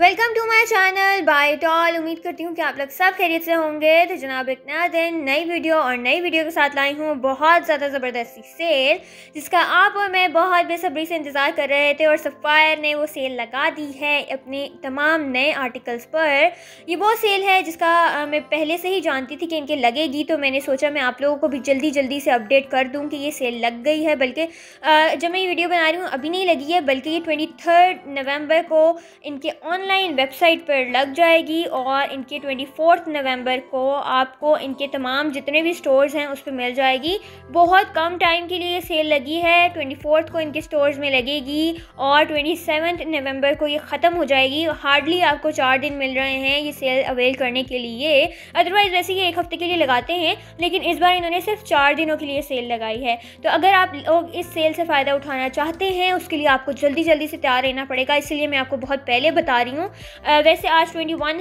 Welcome to my channel बाय टॉल। उम्मीद करती हूँ कि आप लोग सब खैरियत से होंगे। तो जनाब एक नया दिन नई वीडियो के साथ लाई हूँ बहुत ज़्यादा ज़बरदस्ती सेल, जिसका आप और मैं बहुत बेसब्री से इंतज़ार कर रहे थे और सफ़ायर ने वो सेल लगा दी है अपने तमाम नए आर्टिकल्स पर। ये वो सेल है जिसका मैं पहले से ही जानती थी कि इनके लगेगी, तो मैंने सोचा मैं आप लोगों को भी जल्दी से अपडेट कर दूँ कि ये सेल लग गई है। बल्कि जब मैं ये वीडियो बना रही हूँ अभी नहीं लगी है, बल्कि ये 23 नवंबर को इनके ऑनलाइन वेबसाइट पर लग जाएगी और इनके 24 नवंबर को आपको इनके तमाम जितने भी स्टोर्स हैं उस पर मिल जाएगी। बहुत कम टाइम के लिए सेल लगी है। 24 को इनके स्टोर्स में लगेगी और 27 नवंबर को ये ख़त्म हो जाएगी। हार्डली आपको 4 दिन मिल रहे हैं ये सेल अवेल करने के लिए। अदरवाइज़ वैसे ये 1 हफ्ते के लिए लगाते हैं, लेकिन इस बार इन्होंने सिर्फ 4 दिनों के लिए सेल लगाई है। तो अगर आप लोग इस सेल से फ़ायदा उठाना चाहते हैं उसके लिए आपको जल्दी से तैयार रहना पड़ेगा। इसलिए मैं आपको बहुत पहले बता रही हूँ। वैसे आज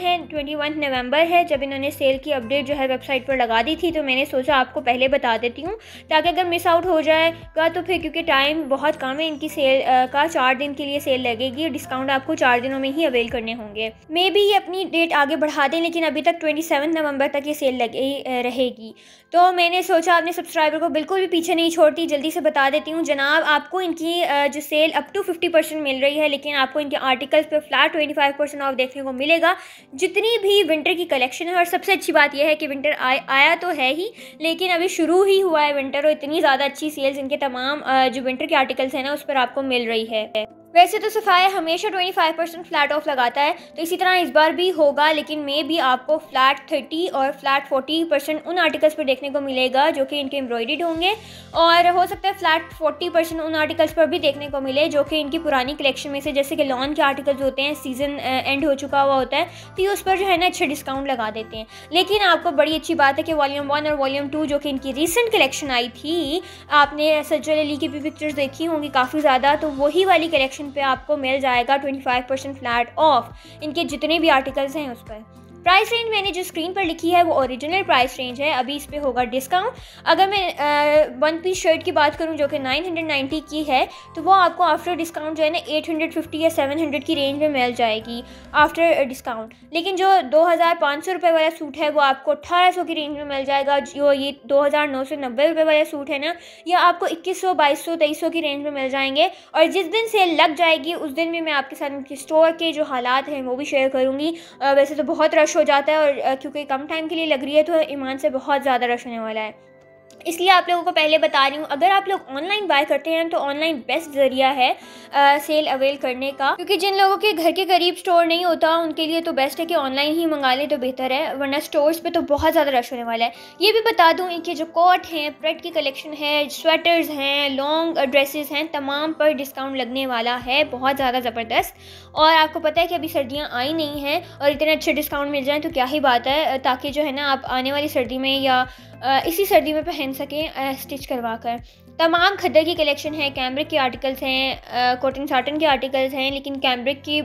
21 नवंबर है जब इन्होंने सेल की अपडेट जो है वेबसाइट पर लगा दी थी, तो मैंने सोचा आपको पहले बता देती हूँ ताकि अगर मिस आउट हो जाएगा तो फिर, क्योंकि टाइम बहुत कम है इनकी सेल का, 4 दिन के लिए सेल लगेगी। डिस्काउंट आपको 4 दिनों में ही अवेल करने होंगे। मे बी ये अपनी डेट आगे बढ़ा दें, लेकिन अभी तक 27 नवंबर तक ये सेल लगी रहेगी। तो मैंने सोचा अपने सब्सक्राइबर को बिल्कुल भी पीछे नहीं छोड़ती, जल्दी से बता देती हूँ। जनाब आपको इनकी जो सेल अप टू 50% मिल रही है, लेकिन आपको इनके आर्टिकल्स पे फ्लैट 25% ऑफ देखने को मिलेगा। जितनी भी विंटर की कलेक्शन है, और सबसे अच्छी बात यह है कि विंटर आया तो है ही, लेकिन अभी शुरू ही हुआ है विंटर, और इतनी ज़्यादा अच्छी सेल्स इनके तमाम जो विंटर के आर्टिकल्स हैं ना उस पर आपको मिल रही है। वैसे तो सफ़ायर हमेशा 25% फ्लैट ऑफ लगाता है, तो इसी तरह इस बार भी होगा, लेकिन मे भी आपको फ्लैट 30 और फ्लैट 40% उन आर्टिकल्स पर देखने को मिलेगा जो कि इनके एम्ब्रॉयडर्ड होंगे, और हो सकता है फ्लैट 40% उन आर्टिकल्स पर भी देखने को मिले जो कि इनकी पुरानी कलेक्शन में से, जैसे कि लॉन के आर्टिकल्स होते हैं, सीज़न एंड हो चुका हुआ होता है, तो ये उस पर जो है ना अच्छे डिस्काउंट लगा देते हैं। लेकिन आपको बड़ी अच्छी बात है कि वॉल्यूम 1 और वॉल्यूम 2 जो कि इनकी रिसेंट कलेक्शन आई थी, आपने सज्जल अली की भी पिक्चर्स देखी होंगी काफ़ी ज़्यादा, तो वही वाली कलेक्शन पे आपको मिल जाएगा 25% फ्लैट ऑफ इनके जितने भी आर्टिकल्स हैं उस पर। प्राइस रेंज मैंने जो स्क्रीन पर लिखी है वो ओरिजिनल प्राइस रेंज है। अभी इस पे होगा डिस्काउंट। अगर मैं 1 पीस शर्ट की बात करूं जो कि 990 की है, तो वो आपको आफ्टर डिस्काउंट जो है ना 850 या 700 की रेंज में मिल जाएगी आफ्टर डिस्काउंट। लेकिन जो 2500 रुपये वाला सूट है वो आपको 1800 की रेंज में मिल जाएगा। जो ये 2990 रुपये वाला सूट है ना, यह आपको 2100, 2200, 2300 की रेंज में मिल जाएंगे। और जिस दिन सेल लग जाएगी उस दिन भी मैं आपके साथ इनके स्टोर के जो हालात हैं वो भी शेयर करूँगी। वैसे तो बहुत रश हो जाता है, और क्योंकि कम टाइम के लिए लग रही है तो ईमान से बहुत ज़्यादा रश होने वाला है, इसलिए आप लोगों को पहले बता रही हूँ। अगर आप लोग ऑनलाइन बाय करते हैं तो ऑनलाइन बेस्ट ज़रिया है सेल अवेल करने का, क्योंकि जिन लोगों के घर के करीब स्टोर नहीं होता उनके लिए तो बेस्ट है कि ऑनलाइन ही मंगा लें तो बेहतर है, वरना स्टोर्स पे तो बहुत ज़्यादा रश होने वाला है। ये भी बता दूँ इनके जो कोट हैं, प्रेट की कलेक्शन है, स्वेटर्स हैं, लॉन्ग ड्रेसेस हैं, तमाम पर डिस्काउंट लगने वाला है बहुत ज़्यादा ज़बरदस्त। और आपको पता है कि अभी सर्दियाँ आई नहीं हैं और इतने अच्छे डिस्काउंट मिल जाएँ तो क्या ही बात है, ताकि जो है ना आप आने वाली सर्दी में या इसी सर्दी में पहन सकें स्टिच करवा कर। तमाम खद्दर की कलेक्शन है, कैमरिक के आर्टिकल्स हैं, कॉटन साटन के आर्टिकल्स हैं, लेकिन कैमरिक की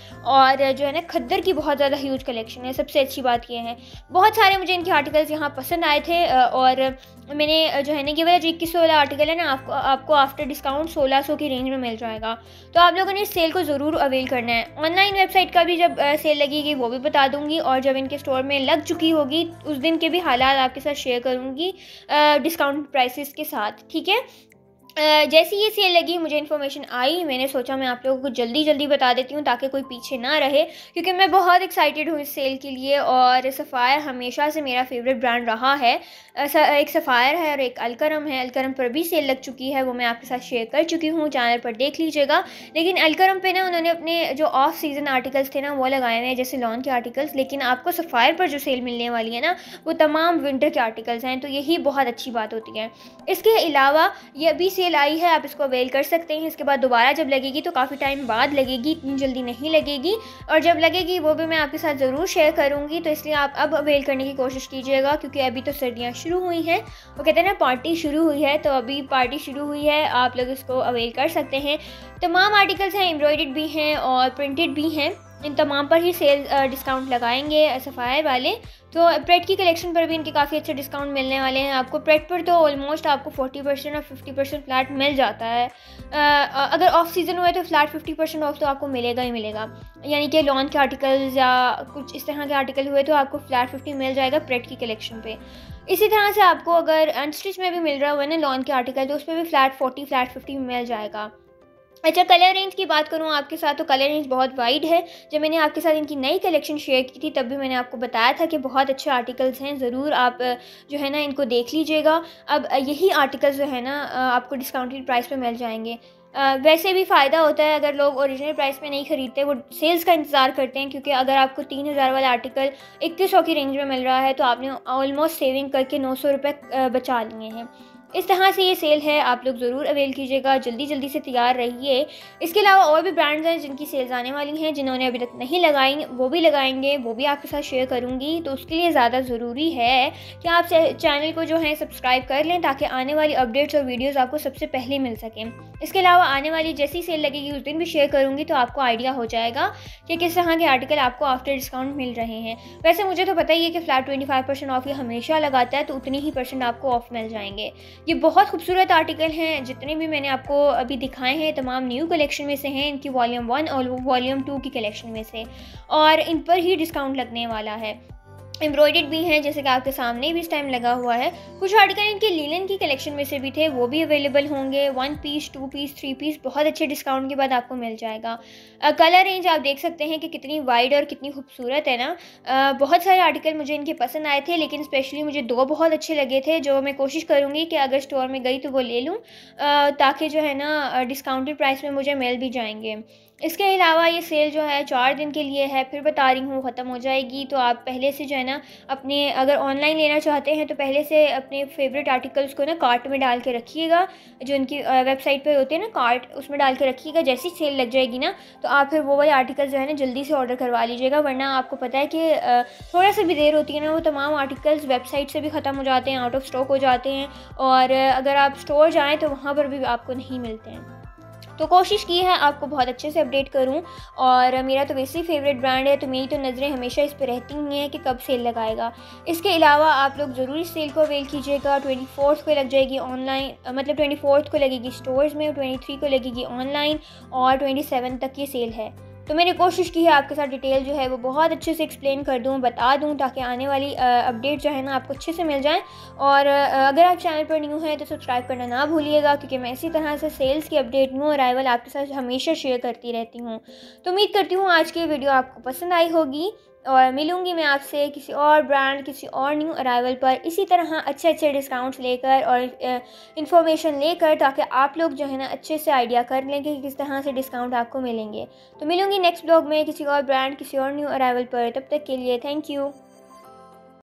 और जो है ना खद्दर की बहुत ज़्यादा ह्यूज कलेक्शन है। सबसे अच्छी बात यह है, बहुत सारे मुझे इनके आर्टिकल्स यहाँ पसंद आए थे, और मैंने जो है ना ये वाला जो 2100 वाला आर्टिकल है ना आपको आफ्टर डिस्काउंट 1600 की रेंज में मिल जाएगा। तो आप लोगों ने इस सेल को ज़रूर अवेल करना है। ऑनलाइन वेबसाइट का भी जब सेल लगेगी वो भी बता दूंगी, और जब इनके स्टोर में लग चुकी होगी उस दिन के भी हालात आपके साथ शेयर करूँगी डिस्काउंट प्राइसेस के साथ, ठीक है। जैसी ये सेल लगी मुझे इन्फॉर्मेशन आई, मैंने सोचा मैं आप लोगों को जल्दी बता देती हूँ ताकि कोई पीछे ना रहे, क्योंकि मैं बहुत एक्साइटेड हूँ इस सेल के लिए। और सफ़ायर हमेशा से मेरा फेवरेट ब्रांड रहा है। एक सफ़ायर है और एक अलकरम है। अलकरम पर भी सेल लग चुकी है, वो मैं आपके साथ शेयर कर चुकी हूँ, चैनल पर देख लीजिएगा। लेकिन अलकरम पे ना उन्होंने अपने जो ऑफ सीज़न आर्टिकल्स थे ना वो लगाए हुए हैं, जैसे लॉन के आर्टिकल्स, लेकिन आपको सफ़ायर पर जो सेल मिलने वाली है ना वो तमाम विंटर के आर्टिकल्स हैं, तो यही बहुत अच्छी बात होती है। इसके अलावा ये अभी सेल आई है, आप इसको अवेल कर सकते हैं। इसके बाद दोबारा जब लगेगी तो काफ़ी टाइम बाद लगेगी, इतनी जल्दी नहीं लगेगी, और जब लगेगी वो भी मैं आपके साथ ज़रूर शेयर करूंगी। तो इसलिए आप अब अवेल करने की कोशिश कीजिएगा, क्योंकि अभी तो सर्दियां शुरू हुई हैं, वो कहते हैं ना पार्टी शुरू हुई है, तो अभी पार्टी शुरू हुई है, आप लोग इसको अवेल कर सकते हैं। तमाम आर्टिकल्स हैं, एम्ब्रॉयडर्ड भी हैं और प्रिंटेड भी हैं। इन तमाम पर ही सेल डिस्काउंट लगाएंगे सफ़ायर वाले। तो प्रेट की कलेक्शन पर भी इनके काफ़ी अच्छे डिस्काउंट मिलने वाले हैं आपको। प्रेट पर तो ऑलमोस्ट आपको 40% और 50% फ्लैट मिल जाता है। अगर ऑफ सीज़न हुआ तो फ्लैट 50% ऑफ तो आपको मिलेगा ही मिलेगा, यानी कि लॉन के आर्टिकल्स या कुछ इस तरह के आर्टिकल हुए तो आपको फ्लैट 50 मिल जाएगा प्रेट की कलेक्शन पे। इसी तरह से आपको अगर अनस्टिच में भी मिल रहा हुआ है ना लॉन के आर्टिकल, तो उस पर भी फ्लैट 40 फ्लैट 50 मिल जाएगा। अच्छा, कलर रेंज की बात करूँ आपके साथ, तो कलर रेंज बहुत वाइड है। जब मैंने आपके साथ इनकी नई कलेक्शन शेयर की थी तब भी मैंने आपको बताया था कि बहुत अच्छे आर्टिकल्स हैं, ज़रूर आप जो है ना इनको देख लीजिएगा। अब यही आर्टिकल्स जो है ना आपको डिस्काउंटेड प्राइस पे मिल जाएंगे। वैसे भी फ़ायदा होता है अगर लोग ओरिजिनल प्राइस में नहीं ख़रीदते, वो सेल्स का इंतज़ार करते हैं, क्योंकि अगर आपको 3000 वाला आर्टिकल 3100 की रेंज में मिल रहा है तो आपने ऑलमोस्ट सेविंग करके 900 रुपये बचा लिए हैं। इस तरह से ये सेल है, आप लोग ज़रूर अवेल कीजिएगा, जल्दी जल्दी से तैयार रहिए। इसके अलावा और भी ब्रांड्स हैं जिनकी सेल्स आने वाली हैं, जिन्होंने अभी तक नहीं लगाई वो भी लगाएंगे, वो भी आपके साथ शेयर करूँगी। तो उसके लिए ज़्यादा ज़रूरी है कि आप चैनल को जो है सब्सक्राइब कर लें, ताकि आने वाली अपडेट्स और वीडियोज़ आपको सबसे पहले मिल सकें। इसके अलावा आने वाली जैसी सेल लगेगी उस दिन भी शेयर करूँगी, तो आपको आइडिया हो जाएगा कि किस तरह के आर्टिकल आपको आफ्टर डिस्काउंट मिल रहे हैं। वैसे मुझे तो पता ही है कि फ्लैट 25% ऑफ ये हमेशा लगाता है, तो उतनी ही % आपको ऑफ मिल जाएंगे। ये बहुत खूबसूरत आर्टिकल हैं, जितने भी मैंने आपको अभी दिखाए हैं तमाम न्यू कलेक्शन में से हैं, इनकी वॉल्यूम 1 और वॉल्यूम 2 की कलेक्शन में से, और इन पर ही डिस्काउंट लगने वाला है। एम्ब्रॉयडर्ड भी हैं, जैसे कि आपके सामने भी इस टाइम लगा हुआ है। कुछ आर्टिकल इनके लीलन की कलेक्शन में से भी थे, वो भी अवेलेबल होंगे। 1 पीस 2 पीस 3 पीस बहुत अच्छे डिस्काउंट के बाद आपको मिल जाएगा। कलर रेंज आप देख सकते हैं कि कितनी वाइड और कितनी खूबसूरत है ना। बहुत सारे आर्टिकल मुझे इनके पसंद आए थे, लेकिन स्पेशली मुझे 2 बहुत अच्छे लगे थे, जो मैं कोशिश करूँगी कि अगर स्टोर में गई तो वो ले लूँ, ताकि जो है ना डिस्काउंटेड प्राइस में मुझे मिल भी जाएंगे। इसके अलावा ये सेल जो है 4 दिन के लिए है, फिर बता रही हूँ ख़त्म हो जाएगी। तो आप पहले से जो है ना अपने, अगर ऑनलाइन लेना चाहते हैं तो पहले से अपने फेवरेट आर्टिकल्स को ना कार्ट में डाल के रखिएगा, जो उनकी वेबसाइट पे होते हैं ना कार्ट, उसमें डाल के रखिएगा। जैसी सेल लग जाएगी ना तो आप फिर वो वाले आर्टिकल्स जो है ना जल्दी से ऑर्डर करवा लीजिएगा, वरना आपको पता है कि थोड़ा सा भी देर होती है ना, वो तमाम आर्टिकल्स वेबसाइट से भी ख़त्म हो जाते हैं, आउट ऑफ स्टॉक हो जाते हैं, और अगर आप स्टोर जाएँ तो वहाँ पर भी आपको नहीं मिलते हैं। तो कोशिश की है आपको बहुत अच्छे से अपडेट करूं, और मेरा तो वैसे ही फेवरेट ब्रांड है, तो मेरी तो नज़रें हमेशा इस पर रहती ही हैं कि कब सेल लगाएगा। इसके अलावा आप लोग ज़रूर इस सेल को अवेल कीजिएगा। 24 को लग जाएगी ऑनलाइन, मतलब 24 को लगेगी स्टोर्स में, 23 को लगेगी ऑनलाइन, और 27 तक ये सेल है। तो मैंने कोशिश की है आपके साथ डिटेल जो है वो बहुत अच्छे से एक्सप्लेन कर दूं, बता दूं, ताकि आने वाली अपडेट जो है ना आपको अच्छे से मिल जाए। और अगर आप चैनल पर न्यू हैं तो सब्सक्राइब करना ना भूलिएगा, क्योंकि मैं इसी तरह से सेल्स की अपडेट, न्यू अराइवल आपके साथ हमेशा शेयर करती रहती हूँ। तो उम्मीद करती हूँ आज की वीडियो आपको पसंद आई होगी, और मिलूंगी मैं आपसे किसी और ब्रांड, किसी और न्यू अराइवल पर इसी तरह अच्छे अच्छे डिस्काउंट्स लेकर और इन्फॉर्मेशन लेकर, ताकि आप लोग जो है ना अच्छे से आइडिया कर लें कि किस तरह से डिस्काउंट आपको मिलेंगे। तो मिलूंगी नेक्स्ट ब्लॉग में किसी और ब्रांड, किसी और न्यू अराइवल पर। तब तक के लिए थैंक यू।